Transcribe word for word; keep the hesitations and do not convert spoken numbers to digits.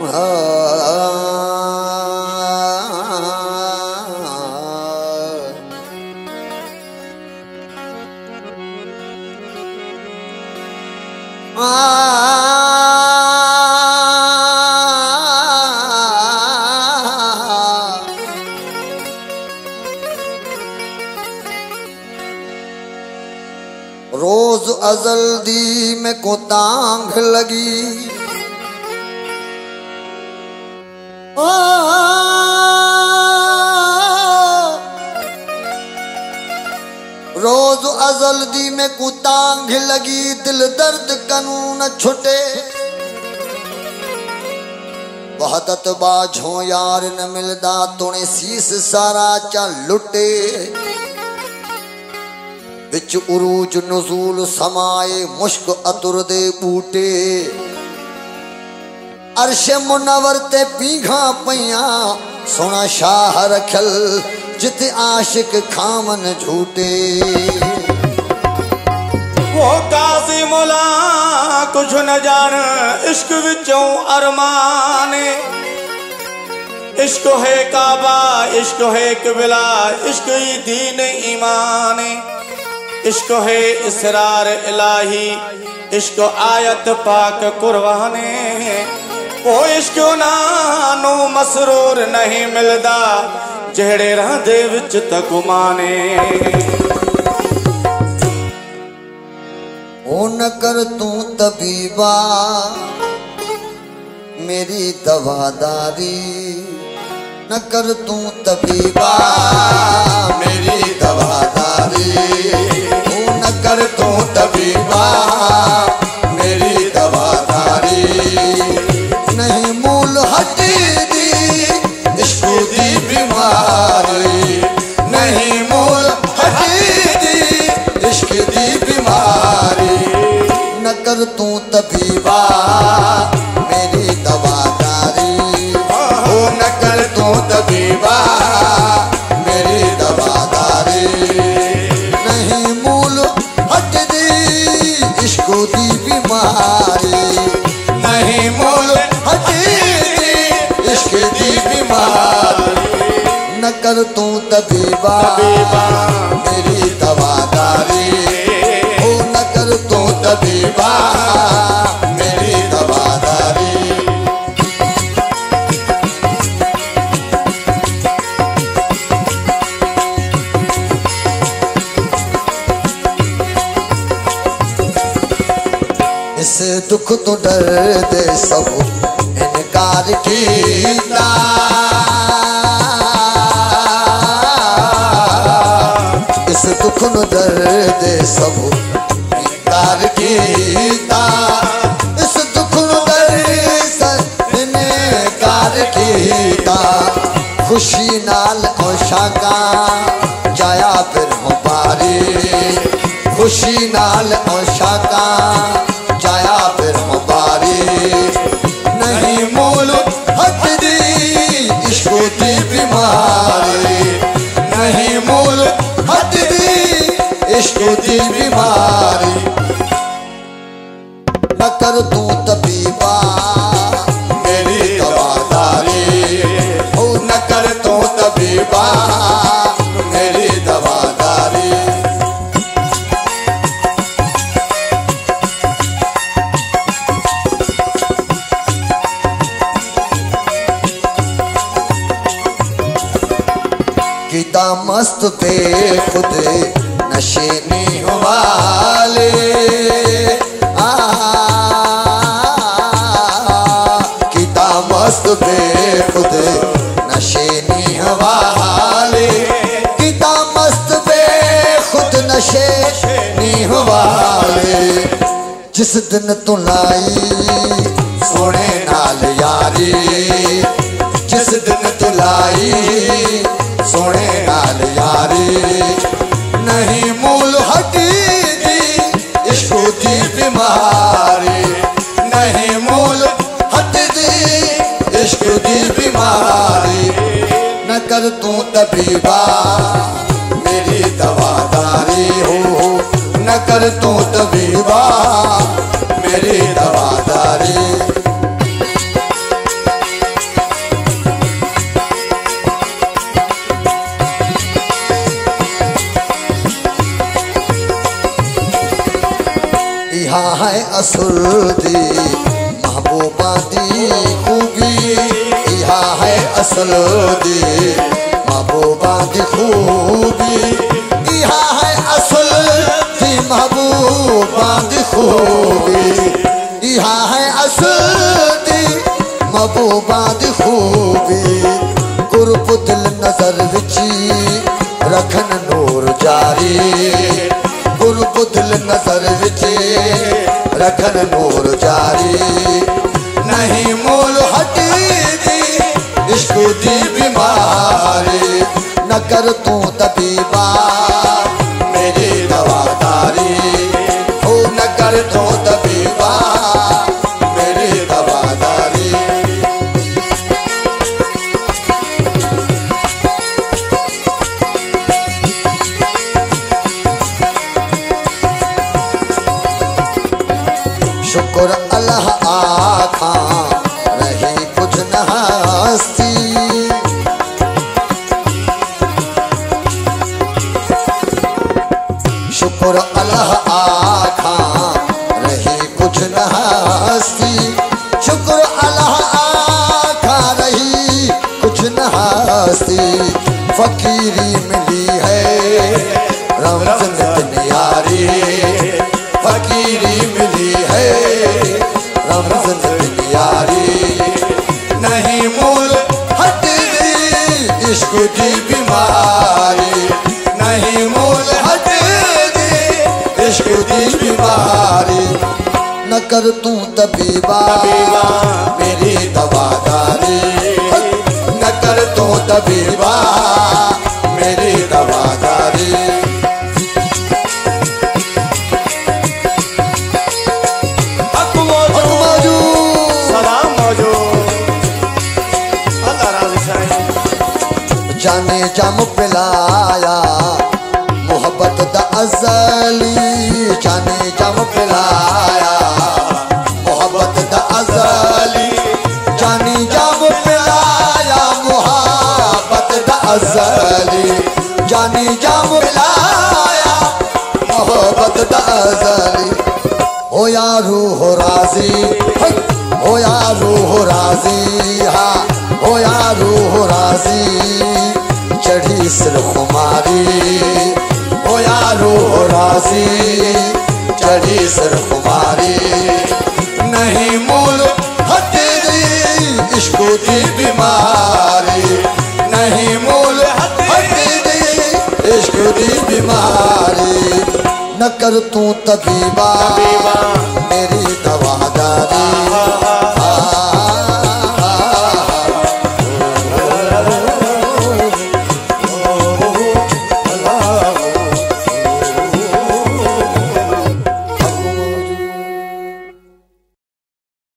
रोज अजल दी में को तांग लगी, ओ रोज अजल दी में को तांग लगी, दिल दर्द कानून छुटे, वहदत बाझों यार न मिलदा, तुने सीस सारा चा लुटे, विच उरूज नजूल समाए मुश्क अतुर दे बूटे, अर्शे मुनवर ते पीघा पइया, सोना शाह रखल जिते आशिक खामन झूठे। वो काजी मुला कुछ न जान इश्क विचों अरमाने, इश्क है काबा इश्क है किबला, इश्क ही दीन ईमाने, इश्क है इसरार इलाही, इश्क आयत पाक कुरबाने, वो इश्क नानू मसरूर नहीं मिलदा, जेड़े राधे विच तक माने। ओ न कर तू तबीबा मेरी दवादारी, न कर तू तबीबा मेरी दवादारी, न कर तू तबीबा मेरी दवादारी, नहीं मूल हटी दी इश्क दी बीमारी, नहीं मूल हटी दी इश्क दी बीमारी, न कर तू तबीबा मेरी दवादारी, ओ न कर तू तबीबा मेरी दवादारी, नहीं मूल हट दी इश्क दी बीमारी, नहीं मूल हट दी इश्क दी बीमारी, न कर तू तबीबा मेरी दवादारी, ओ न कर तू तबीबा मेरी दवादारी। इस दुख तो डर दे सब इनकार कीता, इस दुख नु डर दे सब इनकार कीता, इस दुख नु डर सब इनकार कीता, खुशी नाल औशाका जाया फिर मुबारी, खुशी नाल औशाका जाया फिर मुबारी, नहीं मूल हट दी इश्क दी बीमारी, नहीं मूल हट दी इश्क दी बीमारी, न कर तू तबीबा मेरी दवादारी, ओ न कर तू तबीबा मेरी दवादारी। किता मस्त पे खुद नशे नहीं वाले, आ किता मस्त पे खुद नशे नहीं वाले, किता मस्त पे खुद नशे नहीं वाले, जिस दिन तू लाई सोने नाल यारी, जिस दिन तू लाई सोने नाल यारी, नहीं मूल हटी दी इश्क दी बीमारी, नहीं मूल हट दी इश्क दी बीमारी, न कर तू तबीबा मेरी दवादारी, हो न कर तू तबीबा मेरी दवादारी। दी खूबी इहा है असल दी महबूबा दी खूबी इहा है असल दी महबूबा दी खूबी इहा है असल दी महबूबा दी खूबी कुर्ब दिल नजर विची रखन नूर जारी कुर्ब दिल नजर विची रखन नूर जारी नहीं मोल हटी इश्क दी बीमारी न कर तू तबीबा मेरी दवादारी हो न कर तू तबीबा मेरी दवादारी शुक्र अल्लाह आखा रही कुछ न हस्ती शुक्र अल्लाह आखा रही कुछ न हस्ती शुक्र अल्लाह आखा रही कुछ न हस्ती फकीरी मिली है रमज़न यारी फकीरी मिली है रमज़न यारी नहीं मूल हट दी इश्क की बीमारी नहीं मूल हट दी इश्क की बीमारी न कर तू तबीबा मेरी दवादारी न कर तू तबीबा मेरी दवादारी जाने जम पिलाया मोहब्बत दा अज़ली जाने जम पिलाया मोहब्बत दा अज़ली जाने जम पिलाया मोहब्बत दा अज़ली जाने जम पिलाया मोहब्बत दा अज़ली हो यारू हो राजी हो यारू हो राजी हाँ हो यारू हो राजी चढ़ी सिर खुमारी हो यारो हो राजी चढ़ी सिर खुमारी नहीं मूल हट दी इश्क की बीमारी नहीं मूल हट दी इश्क की बीमारी न कर तू तबीबा मेरी दवा